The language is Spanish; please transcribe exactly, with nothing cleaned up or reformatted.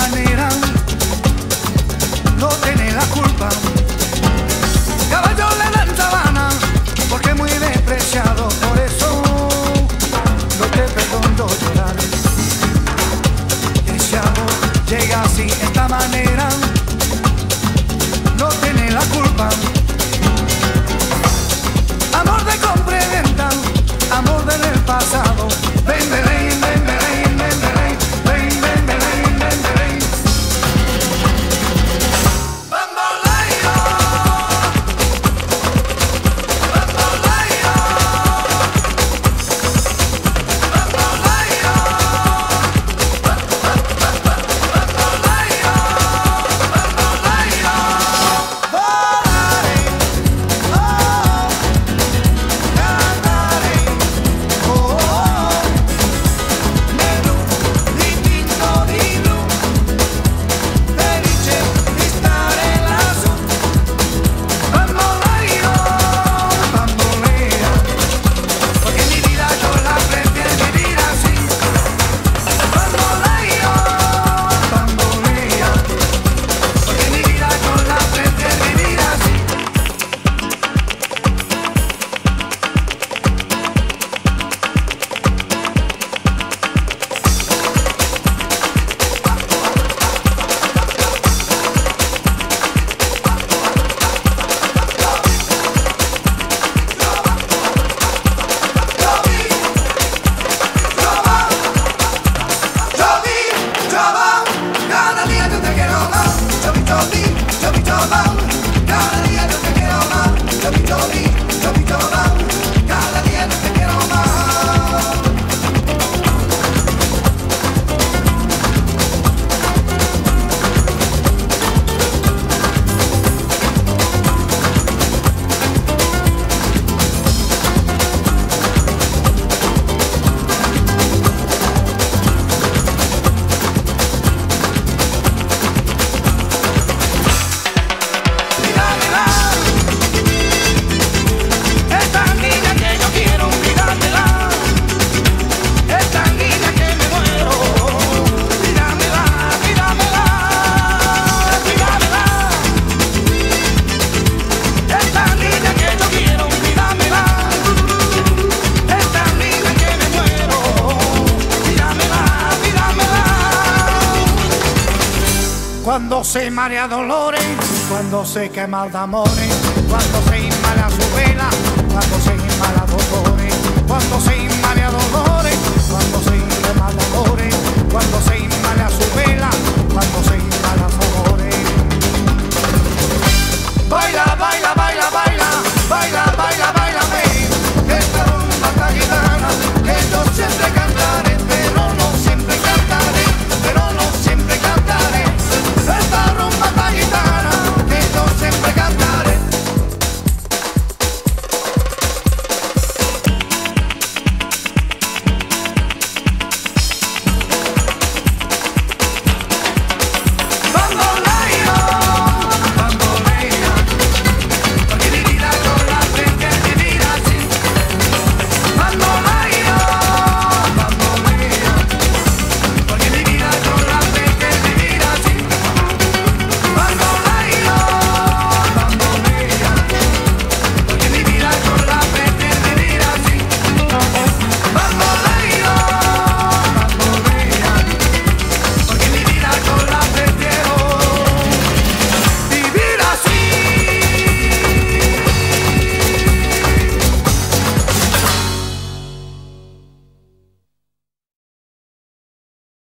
manera, no tiene la culpa. Caballo le dan sabana, porque es muy despreciado, por eso no te perdono llorar. Ese amor llega así, esta manera, no tiene la culpa. Amor de compra y venta, amor del pasado. Ven, ven, ven, ven, ven, ven, ven, ven, ven, ven, ven, ven. Bamboleo, bamboleo, bamboleo, cuando se marea dolores, cuando se quema de amores, cuando se inmala su vela, cuando se inmala dolores, cuando se